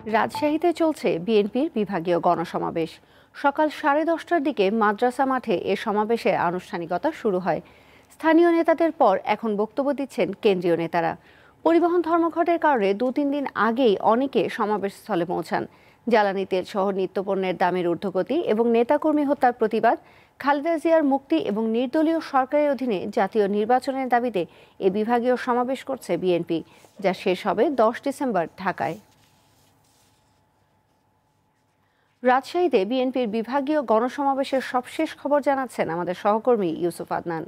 রাজশাহীতে চলছে বিএনপির বিভাগীয় গণসমাবেশ। সকাল 10:30টার দিকে মাদ্রাসা মাঠে এ সমাবেশের আনুষ্ঠানিকতা শুরু হয়। স্থানীয় নেতাদের পর এখন বক্তব্য দিচ্ছেন কেন্দ্রীয় নেতারা। পরিবহন ধর্মঘটের কারণে 2-3 দিন আগেই অনেকে সমাবেশস্থলে পৌঁছান। জ্বালানি তেল সহ নিত্যপণ্যের দামের ঊর্ধ্বগতি এবং নেতাকর্মী হত্যার প্রতিবাদ, খালেদা জিয়ার মুক্তি এবং নির্দলীয় সরকারের অধীনে জাতীয় নির্বাচনের দাবিতে এ বিভাগীয় সমাবেশ করছে বিএনপি, যা শেষ হবে 10 ডিসেম্বর ঢাকায়। রাজশাহীতে বিএনপির বিভাগীয় গণসমাবেশের সবশেষ খবর জানাচ্ছেন আমাদের সহকর্মী ইউসুফ আদনান।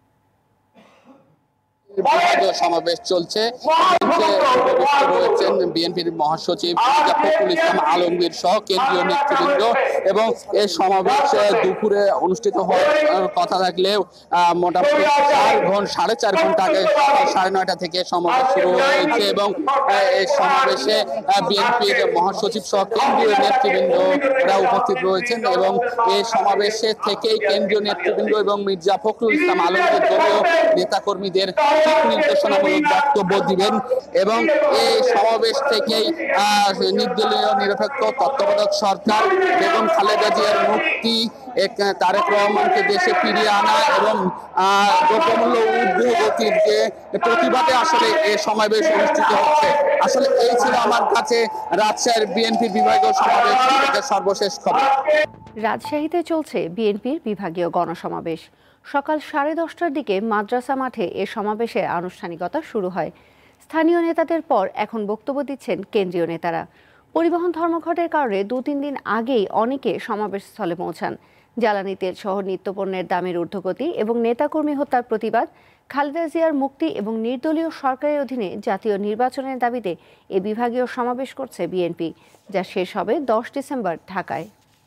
বিভাগীয় সমাবেশ চলছে। রয়েছেন বিএনপির মহাসচিব ফখরুল ইসলাম আলমগীর সহ কেন্দ্রীয় নেতৃবৃন্দ এবং এই সমাবেশ দুপুরে অনুষ্ঠিত হওয়ার কথা থাকলেও মোটামুটি 4.5 ঘন্টা আগে 9:30 থেকে সমাবেশ শুরু হয়েছে এবং এই সমাবেশে বিএনপির মহাসচিব সহ কেন্দ্রীয় নেতৃবৃন্দরা উপস্থিত রয়েছেন এবং এই সমাবেশে থেকেই কেন্দ্রীয় নেতৃবৃন্দ এবং মির্জা ফখরুল ইসলাম আলমগীর দলীয় নেতাকর্মীদের নির্দেশনামূলক বক্তব্য দিবেন এবং এই সমাবেশ থেকেই নির্দলীয় নিরপেক্ষ তত্ত্বাবধায়ক সরকার বেগম খালেদা জিয়ার মুক্তি, তারেক রহমানকে দেশে ফিরিয়ে আনা এবং দ্রব্যমূল্য ঊর্ধ্বগতির যে প্রতিবাদে আসলে এই সমাবেশ অনুষ্ঠিত হচ্ছে। আসলে এই ছিল আমার কাছে রাজশাহীর বিএনপি বিভাগীয় সমাবেশ সর্বশেষ খবর। রাজশাহীতে চলছে বিএনপির বিভাগীয় গণসমাবেশ। সকাল 10:30টার দিকে মাদ্রাসা মাঠে এ সমাবেশের আনুষ্ঠানিকতা শুরু হয়। স্থানীয় নেতাদের পর এখন বক্তব্য দিচ্ছেন কেন্দ্রীয় নেতারা। পরিবহন ধর্মঘটের কারণে 2-3 দিন আগেই অনেকে সমাবেশস্থলে পৌঁছান। জ্বালানি তেল সহ নিত্যপণ্যের দামের ঊর্ধ্বগতি এবং নেতাকর্মী হত্যার প্রতিবাদ, খালেদা জিয়ার মুক্তি এবং নির্দলীয় সরকারের অধীনে জাতীয় নির্বাচনের দাবিতে এ বিভাগীয় সমাবেশ করছে বিএনপি, যা শেষ হবে 10 ডিসেম্বর ঢাকায়।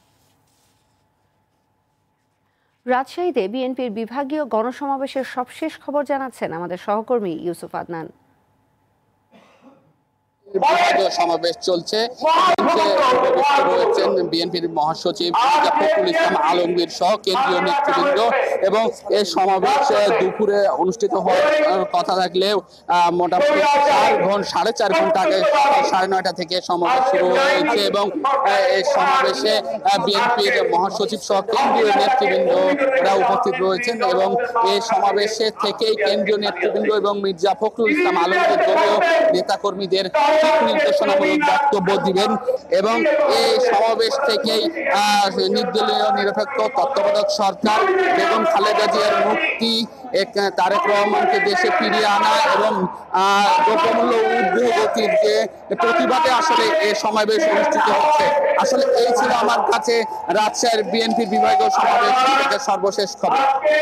রাজশাহীতে বিএনপির বিভাগীয় গণসমাবেশের সবশেষ খবর জানাচ্ছেন আমাদের সহকর্মী ইউসুফ আদনান। বিভাগীয় সমাবেশ চলছে। রয়েছেন বিএনপির মহাসচিব ফখরুল ইসলাম আলমগীর সহ কেন্দ্রীয় নেতৃবৃন্দ এবং এই সমাবেশ দুপুরে অনুষ্ঠিত হওয়ার কথা থাকলেও মোটামুটি 4.5 ঘন্টা আগে 9:30 থেকে সমাবেশ শুরু হয়েছে এবং এই সমাবেশে বিএনপির মহাসচিব সহ কেন্দ্রীয় নেতৃবৃন্দরা উপস্থিত রয়েছেন এবং এই সমাবেশে থেকেই কেন্দ্রীয় নেতৃবৃন্দ এবং মির্জা ফখরুল ইসলাম আলমগীর দলীয় নেতাকর্মীদের নির্দেশনামূলক বক্তব্য দিবেন এবং এই সমাবেশ থেকেই নির্দলীয় নিরপেক্ষ তত্ত্বাবধায়ক সরকার বেগম খালেদা জিয়ার মুক্তি, তারেক রহমানকে দেশে ফিরিয়ে আনা এবং দ্রব্যমূল্য ঊর্ধ্বগতির যে প্রতিবাদে আসলে এই সমাবেশ অনুষ্ঠিত হচ্ছে। আসলে এই ছিল আমার কাছে রাজশাহীর বিএনপি বিভাগীয় সমাবেশ সর্বশেষ খবর।